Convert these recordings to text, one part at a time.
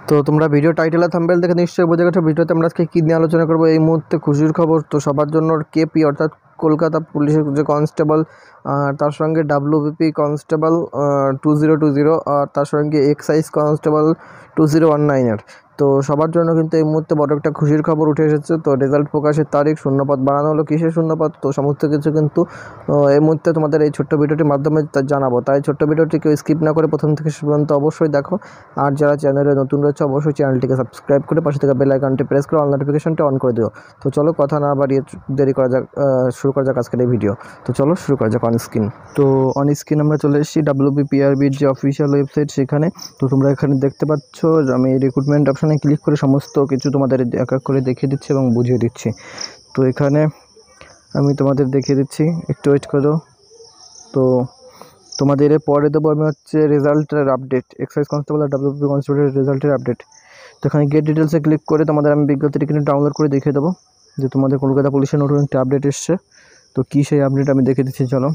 তো তোমরা video title আর thumbnail দেখে নিশ্চয়ই বুঝে গেছো ভিডিওতে আমরা আজকে কী নিয়ে আলোচনা করবো। এই মুহূর্তে খুশির খবর তো সবার জন্য, কেপি অর্থাৎ কলকাতা পুলিশের যে কনস্টেবল, আর তার সঙ্গে WBP কনস্টেবল 2020, আর তার সঙ্গে এক্সাইজ কনস্টেবল 2019 তো সবার জন্য কিন্তু এই মুহূর্তে বড় একটা খুশির খবর উঠে এসেছে। তো রেজাল্ট প্রকাশের তারিখ, শূন্যপদ বাড়ানো হলো, কিসের শূন্যপদ, তো সমস্ত কিছু কিন্তু এই মুহূর্তে তোমাদের এই ছোট্ট ভিডিওটির মাধ্যমে জানাবো। তাই ছোট্ট ভিডিওটি কেউ স্কিপ না করে প্রথম থেকে শেষ পর্যন্ত অবশ্যই দেখো। আর যারা চ্যানেলে নতুন রয়েছে অবশ্যই চ্যানেলটিকে সাবস্ক্রাইব করে পাশে থেকে বেল আইকনটি প্রেস করে অল নোটিফিকেশনটি অন করে দিও। তো চলো কথা না বাড়িয়ে শুরু করা যাক আজকের এই ভিডিও। তো চলো শুরু করা যাক অন স্ক্রিন। তো অন স্ক্রিন আমরা চলে এসেছি WBPRBর যে অফিসিয়াল ওয়েবসাইট সেখানে। তো তোমরা এখানে দেখতে পাচ্ছ আমি রিক্রুটমেন্ট অপশানে ক্লিক করে সমস্ত কিছু তোমাদের এক এক করে দেখিয়ে দিচ্ছি এবং বুঝিয়ে দিচ্ছি। তো এখানে আমি তোমাদের দেখিয়ে দিচ্ছি, একটু ওয়েট করো। তো তোমাদের পরে দেবো আমি হচ্ছে রেজাল্টের আপডেট, এক্সাইজ কনস্টেবল আর WBP কনস্টেবলের রেজাল্টের আপডেট। তো এখানে গেট ডিটেলসে ক্লিক করে তোমাদের আমি বিজ্ঞপ্তিটি কিন্তু ডাউনলোড করে দেখিয়ে দেবো যে তোমাদের কলকাতা পুলিশের নতুন একটি আপডেট এসছে। তো কী সেই আপডেট আমি দেখে দিচ্ছি, চলো।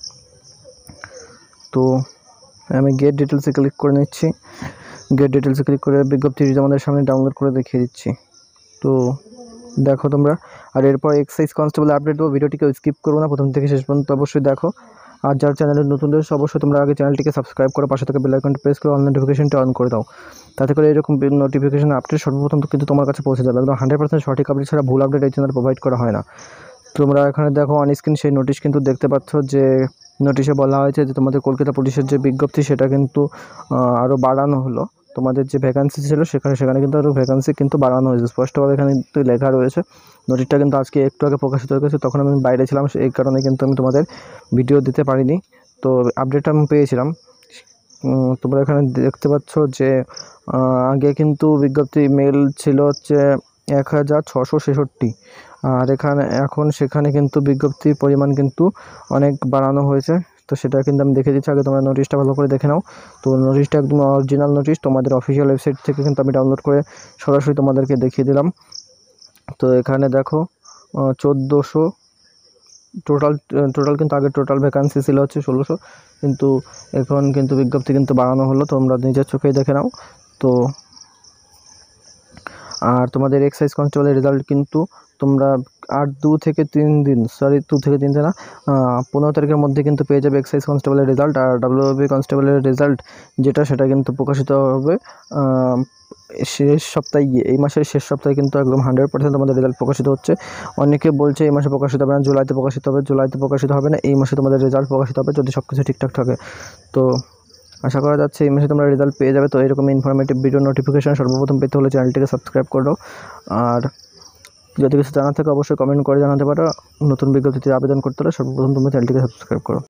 তো আমি গেট ডিটেলসে ক্লিক করে নিচ্ছি, গেট ডিটেলসে ক্লিক করে বিজ্ঞপ্তিটি তোমাদের সামনে ডাউনলোড করে দেখিয়ে দিচ্ছি। তো দেখো তোমরা, আর এরপর এক্সাইজ কনস্টেবল আপডেট দেবো, ভিডিওটিকে স্কিপ করবো না, প্রথম থেকে শেষ পর্যন্ত অবশ্যই দেখো। আর যারা চ্যানেলের নতুন রয়েছে অবশ্যই তোমরা আগে চ্যানেলটিকে সাবস্ক্রাইব করে পাশে থেকে বেল আইকনটি প্রেস করে অল নোটিফিকেশনটি অন করে দাও, তাতে করে এরকম নোটিফিকেশন আপডেট সর্বপ্রথম কিন্তু তোমার কাছে পৌঁছে যাবে। একদম 100% সঠিক আপডেট ছাড়া ভুল আপডেট এই চ্যানেল প্রোভাইড করা হয় না। তোমরা এখানে দেখো অন স্ক্রিন সেই নোটিশ কিন্তু দেখতে পাচ্ছ, যে নোটিশে বলা হয়েছে যে তোমাদের কলকাতা পুলিশের যে বিজ্ঞপ্তি সেটা কিন্তু আরও বাড়ানো হলো। তোমাদের যে ভ্যাকান্সি ছিল সেখানে কিন্তু আরও ভ্যাকান্সি কিন্তু বাড়ানো হয়েছে, স্পষ্টভাবে এখানে কিন্তু লেখা রয়েছে। নোটিশটা কিন্তু আজকে একটু আগে প্রকাশিত হয়ে গেছে, তখন আমি বাইরে ছিলাম, এই কারণে কিন্তু আমি তোমাদের ভিডিও দিতে পারিনি। তো আপডেটটা আমি পেয়েছিলাম। তোমরা এখানে দেখতে পাচ্ছ যে আগে কিন্তু বিজ্ঞপ্তি মেল ছিল হচ্ছে 1666, আর এখন সেখানে কিন্তু বিজ্ঞপ্তির পরিমাণ কিন্তু অনেক বাড়ানো হয়েছে। তো সেটা কিন্তু আমি দেখে দিচ্ছি, আগে তোমরা নোটিশটা ভালো করে দেখে নাও। তো নোটিশটা একদম অরিজিনাল নোটিশ, তোমাদের অফিসিয়াল ওয়েবসাইট থেকে কিন্তু আমি ডাউনলোড করে সরাসরি তোমাদেরকে দেখিয়ে দিলাম। তো এখানে দেখো 1400 টোটাল কিন্তু আগে টোটাল ভ্যাকান্সি ছিল হচ্ছে 1600, কিন্তু এখন কিন্তু বিজ্ঞপ্তি কিন্তু বাড়ানো হলো, তোমরা নিজের চোখেই দেখে নাও। তো আর তোমাদের এক্সাইজ কনস্টেবলের রেজাল্ট কিন্তু তোমরা 2 থেকে 3 দিন না 15 তারিখের মধ্যে কিন্তু পেয়ে যাবে এক্সাইজ কনস্টেবলের রেজাল্ট। আর WBP কনস্টেবলের রেজাল্ট সেটা কিন্তু প্রকাশিত হবে শেষ সপ্তাহে গিয়ে, এই মাসের শেষ সপ্তাহে কিন্তু একদম 100% তোমাদের রেজাল্ট প্রকাশিত হচ্ছে। অনেকে বলছে এই মাসে প্রকাশিত হবে না, জুলাইতে প্রকাশিত হবে, জুলাইতে প্রকাশিত হবে না, এই মাসে তোমাদের রেজাল্ট প্রকাশিত হবে যদি সব কিছু ঠিকঠাক থাকে। তো আশা করা যাচ্ছে এই মাসে তোমরা রেজাল্ট পেয়ে যাবে। তো এরকম ইনফরমেটিভ ভিডিও নোটিফিকেশন সর্বপ্রথম পেতে হলে চ্যানেলটিকে সাবস্ক্রাইব করো, আর যদি কিছু জানা থাকে অবশ্যই কমেন্ট করে জানাতে পারো। নতুন বিজ্ঞপ্তিতে আবেদন করতে হলে সর্বপ্রথম তোমরা চ্যানেলটিকে সাবস্ক্রাইব করো।